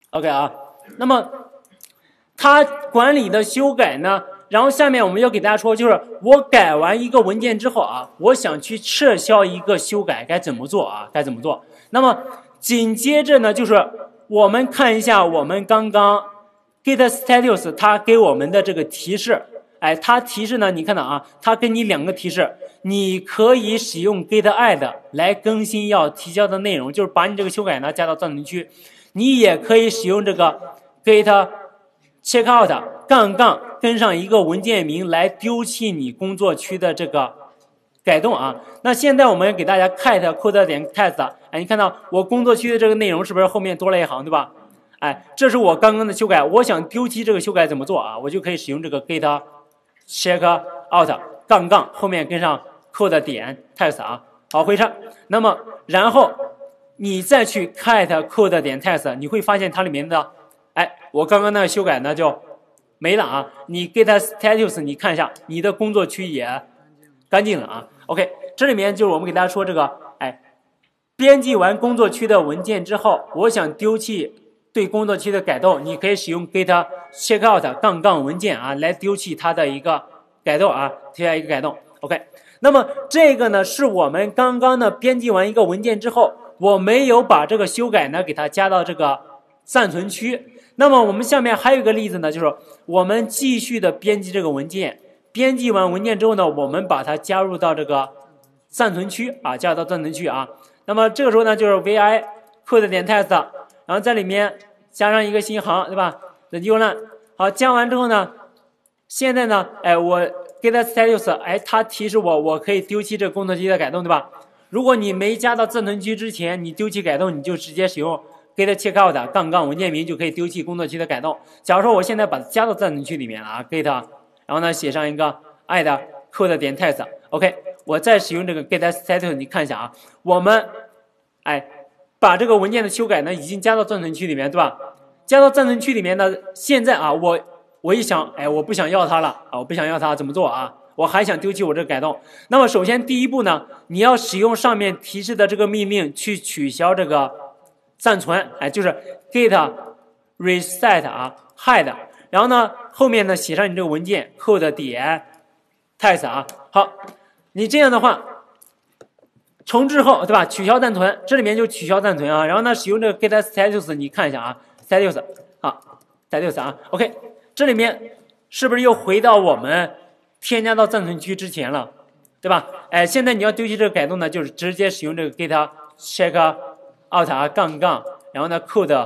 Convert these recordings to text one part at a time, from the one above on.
OK 啊，那么它管理的修改呢，然后下面我们要给大家说，就是我改完一个文件之后啊，我想去撤销一个修改该怎么做啊？该怎么做？那么紧接着呢，就是我们看一下我们刚刚 git status 它给我们的这个提示。哎，它提示呢，你看到啊，它给你2个提示，你可以使用 git add 来更新要提交的内容，就是把你这个修改呢加到暂存区。你也可以使用这个 git checkout 杠杠跟上一个文件名来丢弃你工作区的这个改动啊。那现在我们给大家 cat code.test， 哎，你看到我工作区的这个内容是不是后面多了一行，对吧？哎，这是我刚刚的修改，我想丢弃这个修改怎么做啊？我就可以使用这个 git checkout 杠杠后面跟上 code.test 啊，好，回车。那么然后你再去 cat code.test， 你会发现它里面的，哎，我刚刚那个修改呢就没了啊。你 git status 你看一下，你的工作区也干净了啊。OK， 这里面就是我们给大家说这个，哎，编辑完工作区的文件之后，我想丢弃对工作区的改动，你可以使用 git checkout 杠杠文件啊来丢弃它的一个改动啊，提下一个改动。OK， 那么这个呢是我们刚刚呢编辑完一个文件之后，我没有把这个修改呢给它加到这个暂存区。那么我们下面还有一个例子呢，就是我们继续的编辑这个文件，编辑完文件之后呢，我们把它加入到这个暂存区啊，加入到暂存区啊。那么这个时候呢，就是 vi code.test， 然后在里面加上一个新行，对吧 ？the ulan， 好，加完之后呢，现在呢，哎，我 git status， 哎，它提示我可以丢弃这个工作区的改动，对吧？如果你没加到暂存区之前，你丢弃改动，你就直接使用 git checkout 杠杠文件名就可以丢弃工作区的改动。假如说我现在把它加到暂存区里面了啊 ，git， 然后呢写上一个 add code.test，OK， 我再使用这个 git status， 你看一下啊，我们哎把这个文件的修改呢已经加到暂存区里面，对吧？加到暂存区里面呢，现在啊我一想，哎，我不想要它了啊，我不想要它怎么做啊？我还想丢弃我这个改动。那么首先第一步呢，你要使用上面提示的这个命令去取消这个暂存，哎，就是 git reset 啊 hide， 然后呢后面呢写上你这个文件 code.test 啊。好，你这样的话重置后，对吧？取消暂存，这里面就取消暂存啊。然后呢使用这个 git status， 你看一下啊 status 啊 status 啊 OK， 这里面是不是又回到我们添加到暂存区之前了，对吧？哎，现在你要丢弃这个改动呢，就是直接使用这个 git checkout 啊杠杠，然后呢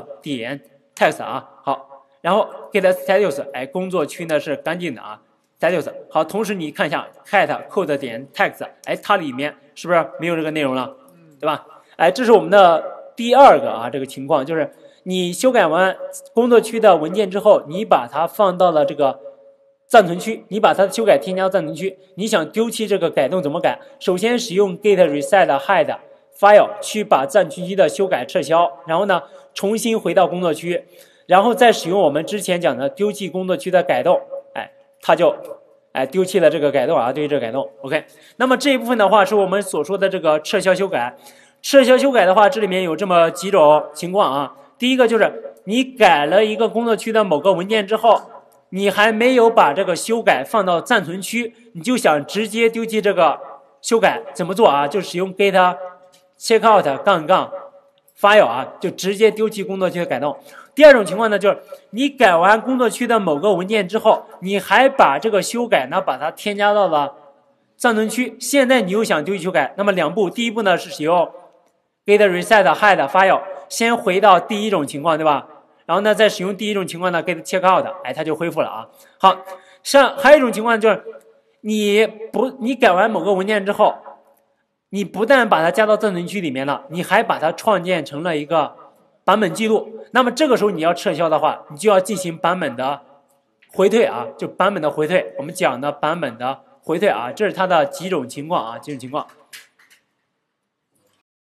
code.test 啊，好，然后 git status， 哎，工作区呢是干净的啊 status， 好，同时你看一下 cat code.txt， 哎，它里面是不是没有这个内容了，对吧？哎，这是我们的第二个啊，这个情况就是你修改完工作区的文件之后，你把它放到了这个暂存区，你把它的修改添加到暂存区，你想丢弃这个改动怎么改？首先使用 git reset hide file 去把暂存区的修改撤销，然后呢重新回到工作区，然后再使用我们之前讲的丢弃工作区的改动，哎，它就丢弃了这个改动啊，对于这个改动 OK。那么这一部分的话是我们所说的这个撤销修改。撤销修改的话，这里面有这么几种情况啊。第一个就是你改了一个工作区的某个文件之后，你还没有把这个修改放到暂存区，你就想直接丢弃这个修改，怎么做啊？就使用 git checkout 杠杠 file 啊，就直接丢弃工作区的改动。第二种情况呢，就是你改完工作区的某个文件之后，你还把这个修改呢，把它添加到了暂存区，现在你又想丢弃修改，那么两步，第一步呢是使用 git reset hide file， 先回到第一种情况，对吧？然后呢，再使用第一种情况呢 git checkout， 哎，它就恢复了啊。好，还有一种情况就是你改完某个文件之后，你不但把它加到暂存区里面了，你还把它创建成了一个版本记录。那么这个时候你要撤销的话，你就要进行版本的回退啊，就版本的回退。我们讲的版本的回退啊，这是它的几种情况啊，几种情况。